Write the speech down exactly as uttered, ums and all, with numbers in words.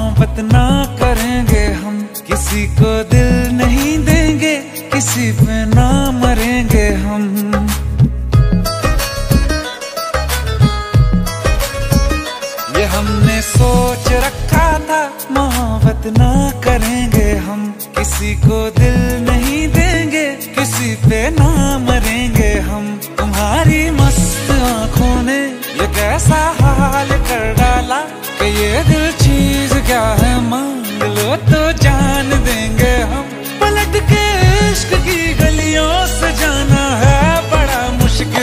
मोहब्बत ना करेंगे हम, किसी को दिल नहीं देंगे, किसी पे ना मरेंगे हम। ये हमने सोच रखा था, मोहब्बत ना करेंगे हम, किसी को दिल नहीं देंगे, किसी पे ना मरेंगे हम। तुम्हारी मस्त आंखों ने ये कैसा हाल कर डाला कि ये दिल चीज क्या है मांग लो तो